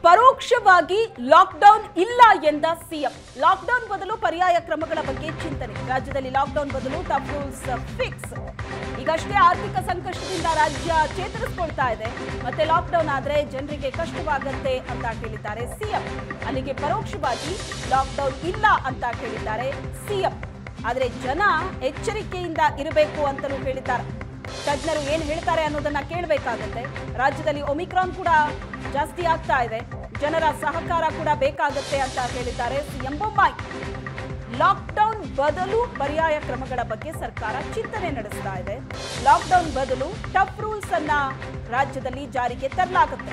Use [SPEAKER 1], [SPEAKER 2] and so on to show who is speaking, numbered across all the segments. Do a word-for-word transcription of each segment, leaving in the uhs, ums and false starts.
[SPEAKER 1] ಪರೋಕ್ಷವಾಗಿ ಲಾಕ್ಡೌನ್ ಇಲ್ಲ ಎಂದ ಸಿಎಂ. ಲಾಕ್ಡೌನ್ ಬದಲು ಪರ್ಯಾಯ ಕ್ರಮಗಳ ಬಗ್ಗೆ ಚಿಂತನೆ. ರಾಜ್ಯದಲ್ಲಿ ಲಾಕ್ಡೌನ್ ಬದಲು ಟಫ್ ರೂಲ್ಸ್ ಫಿಕ್ಸ್. ಈಗಷ್ಟೇ ಆರ್ಥಿಕ ಸಂಕಷ್ಟದಿಂದ ರಾಜ್ಯ ಚೇತರಿಸಿಕೊಳ್ತಾ ಇದೆ. ಮತ್ತೆ ಲಾಕ್ಡೌನ್ ಆದ್ರೆ ಜನರಿಗೆ ಕಷ್ಟವಾಗುತ್ತೆ ಅಂತ ಹೇಳಿದ್ದಾರೆ ಸಿಎಂ. ಅಲ್ಲಿಗೆ ಪರೋಕ್ಷವಾಗಿ ಲಾಕ್ಡೌನ್ ಇಲ್ಲ ಅಂತ ಹೇಳಿದ್ದಾರೆ ಸಿಎಂ. ಆದ್ರೆ ಜನ ಎಚ್ಚರಿಕೆಯಿಂದ ಇರಬೇಕು ಅಂತಲೂ ಹೇಳಿದ್ದಾರೆ. ತಜ್ಞರು ಏನು ಹೇಳ್ತಾರೆ ಅನ್ನೋದನ್ನ ಕೇಳಬೇಕಾಗುತ್ತೆ. ರಾಜ್ಯದಲ್ಲಿ ಒಮಿಕ್ರಾನ್ ಕೂಡ ಜಾಸ್ತಿ ಆಗ್ತಾ ಇದೆ, ಜನರ ಸಹಕಾರ ಕೂಡ ಬೇಕಾಗುತ್ತೆ ಅಂತ ಹೇಳಿದ್ದಾರೆ ಸಿಎಂ ಬೊಮ್ಮಾಯಿ. ಲಾಕ್ಡೌನ್ ಬದಲು ಪರ್ಯಾಯ ಕ್ರಮಗಳ ಬಗ್ಗೆ ಸರ್ಕಾರ ಚಿಂತನೆ ನಡೆಸ್ತಾ ಇದೆ. ಲಾಕ್ಡೌನ್ ಬದಲು ಟಫ್ ರೂಲ್ಸ್ ಅನ್ನ ರಾಜ್ಯದಲ್ಲಿ ಜಾರಿಗೆ ತರಲಾಗುತ್ತೆ.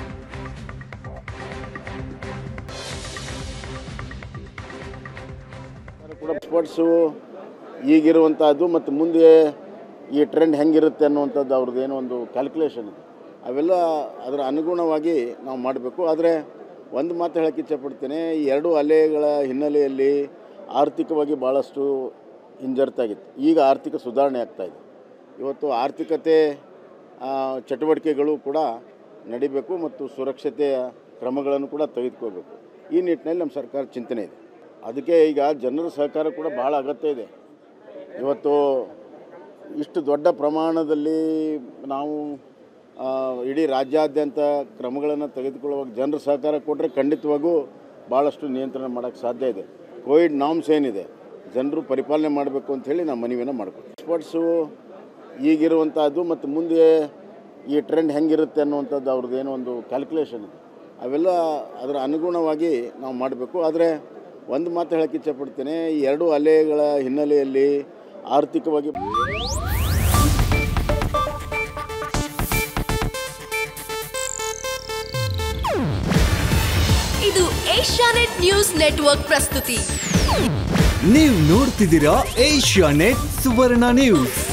[SPEAKER 2] ಸ್ಪೋರ್ಟ್ಸು ಈಗಿರುವಂಥದ್ದು ಮತ್ತು ಮುಂದೆ ಈ ಟ್ರೆಂಡ್ ಹೆಂಗಿರುತ್ತೆ ಅನ್ನುವಂಥದ್ದು ಅವ್ರದ್ದು ಏನೋ ಒಂದು ಕ್ಯಾಲ್ಕುಲೇಷನ್ ಇದೆ. ಅವೆಲ್ಲ ಅದರ ಅನುಗುಣವಾಗಿ ನಾವು ಮಾಡಬೇಕು. ಆದರೆ ಒಂದು ಮಾತು ಹೇಳೋಕ್ಕೆ ಇಚ್ಛಪಡ್ತೇನೆ, ಈ ಎರಡು ಅಲೆಗಳ ಹಿನ್ನೆಲೆಯಲ್ಲಿ ಆರ್ಥಿಕವಾಗಿ ಭಾಳಷ್ಟು ಹಿಂಜರಿತಾಗಿತ್ತು. ಈಗ ಆರ್ಥಿಕ ಸುಧಾರಣೆ ಆಗ್ತಾಯಿದೆ. ಇವತ್ತು ಆರ್ಥಿಕತೆ ಚಟುವಟಿಕೆಗಳು ಕೂಡ ನಡಿಬೇಕು ಮತ್ತು ಸುರಕ್ಷತೆಯ ಕ್ರಮಗಳನ್ನು ಕೂಡ ತೆಗೆದುಕೋಬೇಕು. ಈ ನಿಟ್ಟಿನಲ್ಲಿ ನಮ್ಮ ಸರ್ಕಾರ ಚಿಂತನೆ ಇದೆ. ಅದಕ್ಕೆ ಈಗ ಜನರ ಸಹಕಾರ ಕೂಡ ಭಾಳ ಅಗತ್ಯ ಇದೆ. ಇವತ್ತು ಇಷ್ಟು ದೊಡ್ಡ ಪ್ರಮಾಣದಲ್ಲಿ ನಾವು ಇಡೀ ರಾಜ್ಯಾದ್ಯಂತ ಕ್ರಮಗಳನ್ನು ತೆಗೆದುಕೊಳ್ಳುವಾಗ ಜನರ ಸಹಕಾರ ಕೊಟ್ಟರೆ ಖಂಡಿತವಾಗೂ ಭಾಳಷ್ಟು ನಿಯಂತ್ರಣ ಮಾಡೋಕ್ಕೆ ಸಾಧ್ಯ ಇದೆ. ಕೋವಿಡ್ ನಾಮ್ಸ್ ಏನಿದೆ ಜನರು ಪರಿಪಾಲನೆ ಮಾಡಬೇಕು ಅಂಥೇಳಿ ನಾವು ಮನವಿಯನ್ನು ಮಾಡ್ಕೊತೀವಿ. ಸ್ಪೋರ್ಟ್ಸು ಈಗಿರುವಂಥದ್ದು ಮತ್ತು ಮುಂದೆ ಈ ಟ್ರೆಂಡ್ ಹೆಂಗಿರುತ್ತೆ ಅನ್ನುವಂಥದ್ದು ಅವ್ರದ್ದು ಏನೋ ಒಂದು ಕ್ಯಾಲ್ಕುಲೇಷನ್ ಇದೆ. ಅವೆಲ್ಲ ಅದರ ಅನುಗುಣವಾಗಿ ನಾವು ಮಾಡಬೇಕು. ಆದರೆ ಒಂದು ಮಾತು ಹೇಳೋಕ್ಕೆ ಇಚ್ಛಪಡ್ತೇನೆ, ಈ ಎರಡು ಅಲೆಗಳ ಹಿನ್ನೆಲೆಯಲ್ಲಿ ಆರ್ಥಿಕವಾಗಿ
[SPEAKER 3] ಇದು ಏಷ್ಯಾನೆಟ್ ನ್ಯೂಸ್ ನೆಟ್ವರ್ಕ್ ಪ್ರಸ್ತುತಿ.
[SPEAKER 4] ನೀವು ನೋಡ್ತಿದ್ದೀರಾ ಏಷ್ಯಾನೆಟ್ ಸುವರ್ಣ ನ್ಯೂಸ್.